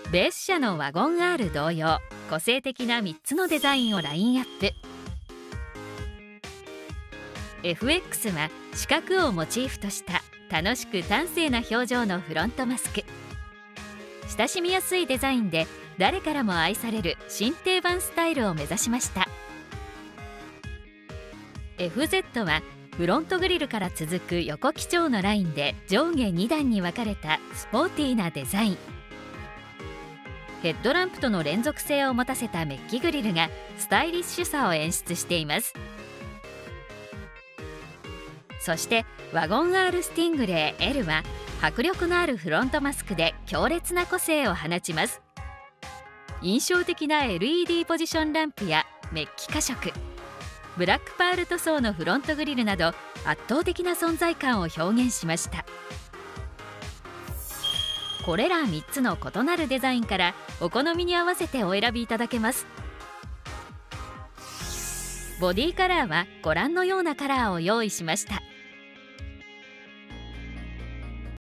ベース車のワゴン R 同様、個性的な3つのデザインをラインアップ。 FX は四角をモチーフとした楽しく端正な表情のフロントマスク。親しみやすいデザインで誰からも愛される新定番スタイルを目指しました。 FZ はフロントグリルから続く横基調のラインで上下2段に分かれたスポーティーなデザイン。ヘッドランプとの連続性を持たせたメッキグリルがスタイリッシュさを演出しています。そしてワゴン R スティングレー L は迫力のあるフロントマスクで強烈な個性を放ちます。印象的な LED ポジションランプやメッキ加色、ブラックパール塗装のフロントグリルなど圧倒的な存在感を表現しました。これら3つの異なるデザインからお好みに合わせてお選びいただけます。ボディカラーはご覧のようなカラーを用意しました。